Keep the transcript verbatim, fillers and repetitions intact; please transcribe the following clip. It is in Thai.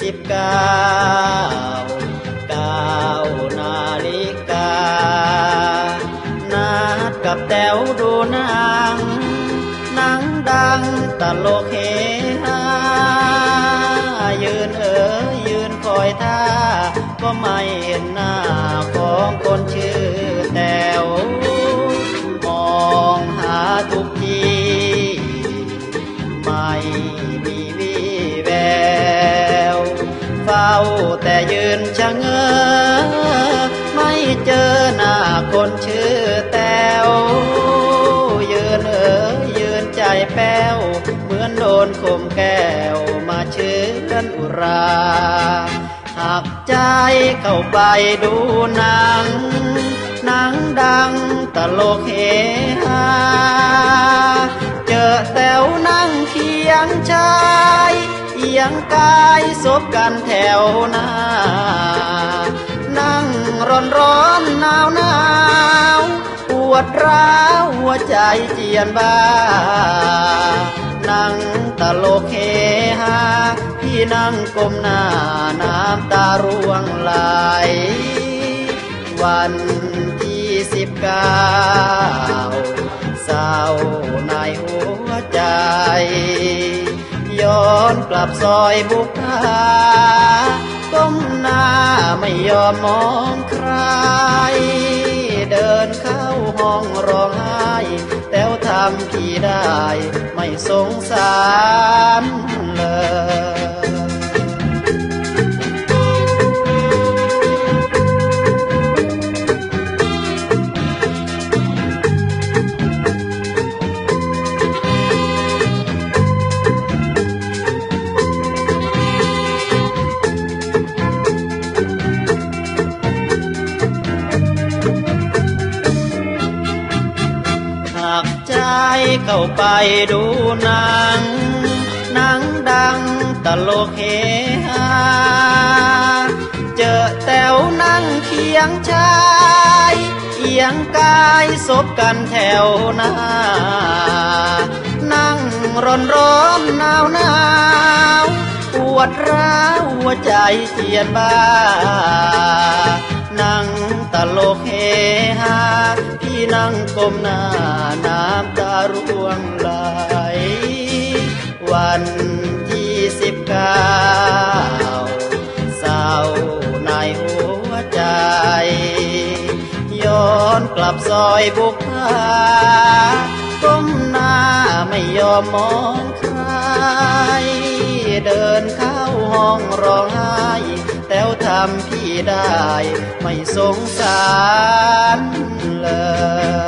สิบเก้าเก้านาฬิกานัดกับแต๋วดูหนังหนังดังตลกเฮฮายืนเอ๋ยยืนคอยท่าก็ไม่เห็นหน้าของคนชื่อแต๋วมองหาทุกทีไม่มีวี่แววเฝ้าแต่ยืนชะเง้อไม่เจอหน้าคนชื่อแต๋วยืนเอ๋ยยืนใจแป้วเหมือนโดนคมแก้วมาเชื้อนอุราหักใจเข้าไปดูหนังหนังดังตลกเฮฮาเจอแต๋วนั่งเคียงชายเอียงกายซบกันแถวหน้านั่งร้อนร้อนหนาวหนาวปวดร้าวหัวใจเจียนบ้านั่งตลกเฮฮาพี่นั่งก้มหน้าน้ำตาร่วงไหลวันที่สิบเก้าเศร้าในหัวใจย้อนกลับซอยบุพาก้มหน้าไม่ยอมมองใครเดินเข้าห้องร้องไห้แต้วทำพี่ได้ไม่สงสารเลยเข้าไปดูหนังหนังดังตลกเฮฮาเจอแต๋วนั่งเคียงชายเอียงกายซบกันแถวหน้านั่งร้อนร้อนหนาวหนาวปวดร้าวหัวใจเจียนบ้านั่งตลกเฮฮาพี่นั่งก้มหน้าน้ำตาร่วงไหลวันที่สิบเก้าเศร้าในหัวใจย้อนกลับซอยบุพาก้มหน้าไม่ยอมมองใครเดินเข้าห้องร้องไห้แต้วทำพี่ได้ไม่สงสารเลย